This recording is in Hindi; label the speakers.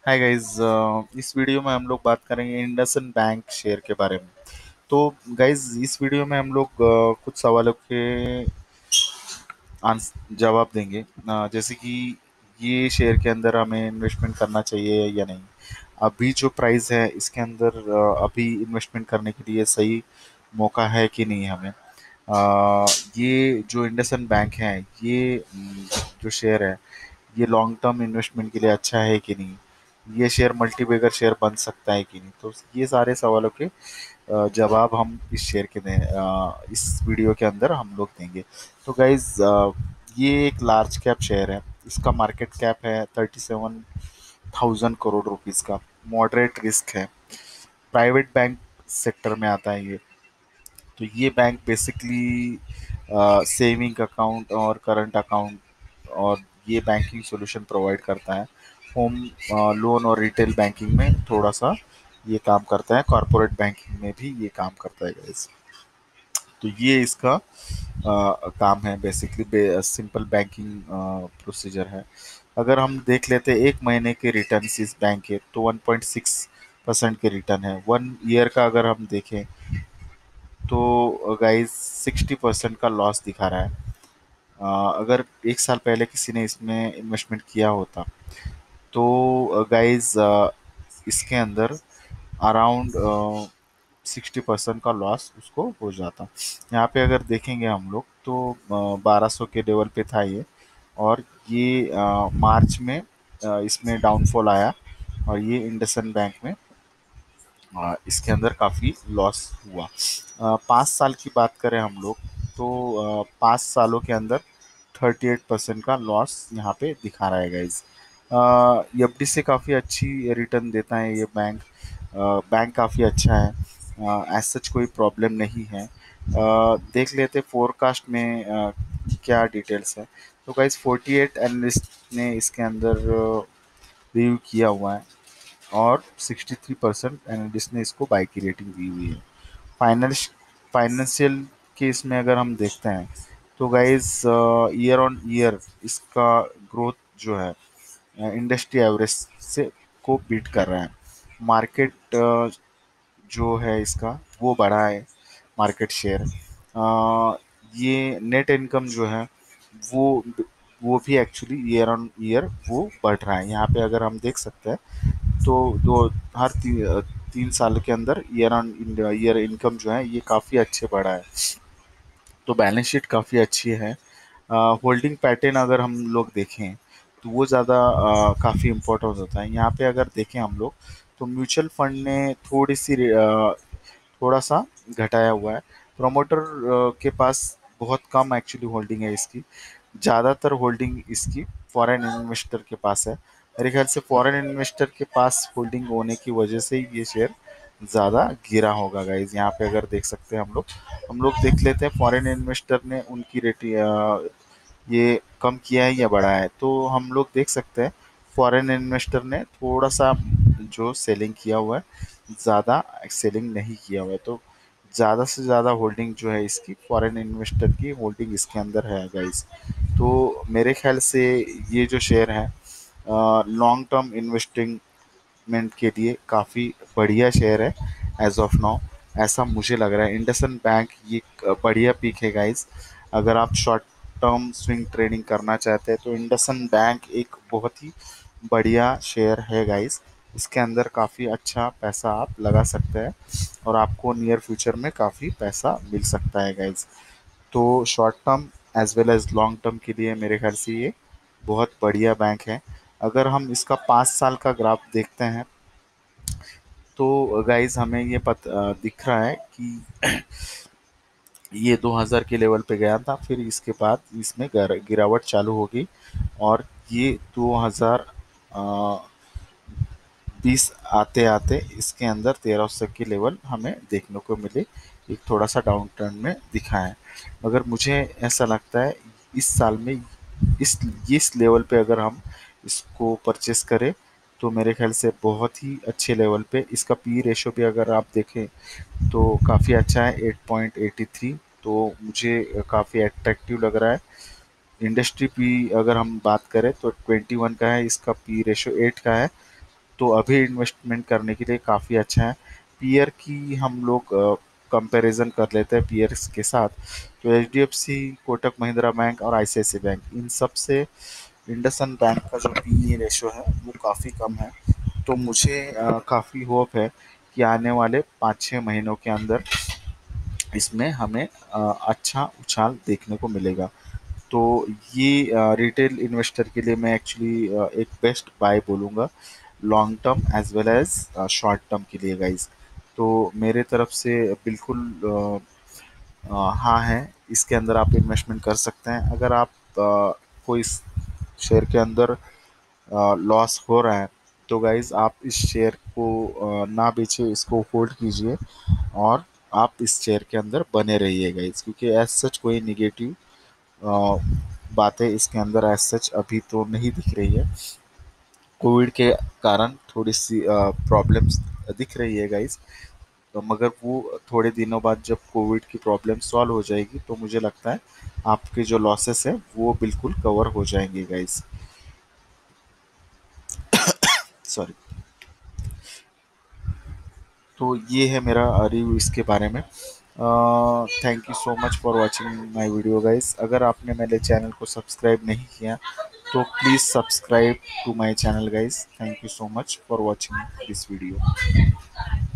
Speaker 1: Hi guys. इस वीडियो में हम लोग बात करेंगे इंडसइंड बैंक शेयर के बारे में। तो गाइस, इस वीडियो में हम लोग कुछ सवालों के जवाब देंगे। जैसे कि ये शेयर के अंदर हमें इन्वेस्टमेंट करना चाहिए या नहीं। अभी जो प्राइस है इसके अंदर अभी इन्वेस्टमेंट करने के लिए सही मौका है कि नहीं हमें। ये जो इंडसइंड बैंक है, ये जो शेयर है, ये लॉन्ग टर्म इन्वेस्टमेंट के लिए अच्छा है कि नहीं। ये शेयर मल्टीबैगर शेयर बन सकता है कि नहीं। तो ये सारे सवालों के जवाब हम इस शेयर के इस वीडियो के अंदर हम लोग देंगे। तो गाइज, ये एक लार्ज कैप शेयर है। इसका मार्केट कैप है 37,000 करोड़ रुपीज़ का। मॉडरेट रिस्क है। प्राइवेट बैंक सेक्टर में आता है ये। तो ये बैंक बेसिकली सेविंग अकाउंट और करंट अकाउंट और ये बैंकिंग सॉल्यूशन प्रोवाइड करता है। होम लोन और रिटेल बैंकिंग में थोड़ा सा ये काम करता है। कॉरपोरेट बैंकिंग में भी ये काम करता है गाइस। तो ये इसका काम है। बेसिकली सिंपल बैंकिंग प्रोसीजर है। अगर हम देख लेते हैं एक महीने के रिटर्न इस बैंक के, तो 1.6% के रिटर्न है। 1 ईयर का अगर हम देखें तो गाइस 60% का लॉस दिखा रहा है। अगर एक साल पहले किसी ने इसमें इन्वेस्टमेंट किया होता तो गाइस इसके अंदर अराउंड 60% का लॉस उसको हो जाता। यहाँ पे अगर देखेंगे हम लोग तो 1200 के लेवल पे था ये। और ये मार्च में इसमें डाउनफॉल आया और ये इंडसइंड बैंक में इसके अंदर काफ़ी लॉस हुआ। 5 साल की बात करें हम लोग तो 5 सालों के अंदर 38% का लॉस यहाँ पे दिखा रहा है गाइज। एफडी से काफ़ी अच्छी रिटर्न देता है ये बैंक। बैंक काफ़ी अच्छा है। एज सच कोई प्रॉब्लम नहीं है। देख लेते फोरकास्ट में क्या डिटेल्स है। तो गाइज 48 एनालिस्ट ने इसके अंदर रिव्यू किया हुआ है और 63% एनालिस्ट ने इसको बाई की रेटिंग दी हुई है। फाइनेंस फाइनेंशियल के इसमें अगर हम देखते हैं तो गाइज ईयर ऑन ईयर इसका ग्रोथ जो है इंडस्ट्री एवरेज से को बीट कर रहा है। मार्केट जो है इसका वो बढ़ा है। मार्केट शेयर ये नेट इनकम जो है वो वो भी एक्चुअली ईयर ऑन ईयर वो बढ़ रहा है। यहाँ पे अगर हम देख सकते हैं तो 3 साल के अंदर ईयर ऑन ईयर इनकम जो है ये काफ़ी अच्छे बढ़ा है। तो बैलेंस शीट काफ़ी अच्छी है। होल्डिंग पैटर्न अगर हम लोग देखें तो वो ज़्यादा काफ़ी इम्पोर्टेंट होता है। यहाँ पे अगर देखें हम लोग तो म्यूचुअल फंड ने थोड़ा सा घटाया हुआ है। प्रमोटर के पास बहुत कम एक्चुअली होल्डिंग है इसकी। ज़्यादातर होल्डिंग इसकी फॉरेन इन्वेस्टर के पास है। मेरे ख्याल से फॉरेन इन्वेस्टर के पास होल्डिंग होने की वजह से ही ये शेयर ज़्यादा गिरा होगा गाइज। यहाँ पे अगर देख सकते हैं हम लोग देख लेते हैं फॉरेन इन्वेस्टर ने उनकी रेटिंग ये कम किया है या बढ़ाया है। तो हम लोग देख सकते हैं फॉरेन इन्वेस्टर ने थोड़ा सा जो सेलिंग किया हुआ है, ज़्यादा सेलिंग नहीं किया हुआ है। तो ज़्यादा से ज़्यादा होल्डिंग जो है इसकी फॉरेन इन्वेस्टर की होल्डिंग इसके अंदर है गाइस। तो मेरे ख्याल से ये जो शेयर है लॉन्ग टर्म इन्वेस्टमेंट के लिए काफ़ी बढ़िया शेयर है एज ऑफ नाउ। ऐसा मुझे लग रहा है। इंडसइंड बैंक ये एक बढ़िया पिक है गाइस। अगर आप शॉर्ट टर्म स्विंग ट्रेडिंग करना चाहते हैं तो इंडसइंड बैंक एक बहुत ही बढ़िया शेयर है गाइस। इसके अंदर काफ़ी अच्छा पैसा आप लगा सकते हैं और आपको नियर फ्यूचर में काफ़ी पैसा मिल सकता है गाइस। तो short term as well as long term के लिए मेरे ख्याल से ये बहुत बढ़िया बैंक है। अगर हम इसका 5 साल का ग्राफ देखते हैं तो गाइस हमें ये दिख रहा है कि ये 2000 के लेवल पे गया था। फिर इसके बाद इसमें गिरावट चालू होगी और ये 2020 आते आते इसके अंदर 1300 के लेवल हमें देखने को मिले। एक थोड़ा सा डाउन टर्न में दिखा है। मगर मुझे ऐसा लगता है इस साल में इस लेवल पे अगर हम इसको परचेस करें तो मेरे ख्याल से बहुत ही अच्छे लेवल पे इसका पी रेशो भी अगर आप देखें तो काफ़ी अच्छा है 8.83। तो मुझे काफ़ी अट्रैक्टिव लग रहा है। इंडस्ट्री पी अगर हम बात करें तो 21 का है, इसका पी रेशो 8 का है। तो अभी इन्वेस्टमेंट करने के लिए काफ़ी अच्छा है। पीयर की हम लोग कंपैरिजन कर लेते हैं पीयर्स के साथ। तो H D F C, Kotak Mahindra Bank और I C I C bank, इन सब से इंडसइंड बैंक का जो पी ई रेशो है वो काफ़ी कम है। तो मुझे काफ़ी होप है कि आने वाले 5-6 महीनों के अंदर इसमें हमें अच्छा उछाल देखने को मिलेगा। तो ये रिटेल इन्वेस्टर के लिए मैं एक्चुअली एक बेस्ट बाय बोलूँगा, long term as well as short term के लिए गाइस। तो मेरे तरफ से बिल्कुल हाँ है, इसके अंदर आप इन्वेस्टमेंट कर सकते हैं। अगर आप कोई शेयर के अंदर लॉस हो रहा है तो गाइज आप इस शेयर को ना बेचिए, इसको होल्ड कीजिए और आप इस शेयर के अंदर बने रहिए गाइज, क्योंकि एज सच कोई निगेटिव बातें इसके अंदर एज सच अभी तो नहीं दिख रही है। कोविड के कारण थोड़ी सी प्रॉब्लम्स दिख रही है गाइज, तो मगर वो थोड़े दिनों बाद जब कोविड की प्रॉब्लम सॉल्व हो जाएगी तो मुझे लगता है आपके जो लॉसेस है वो बिल्कुल कवर हो जाएंगे गाइज। सॉरी। तो ये है मेरा रिव्यू इसके बारे में। Thank you so much for watching my video guys. अगर आपने मेरे चैनल को सब्सक्राइब नहीं किया तो please subscribe to my channel guys. Thank you so much for watching this video.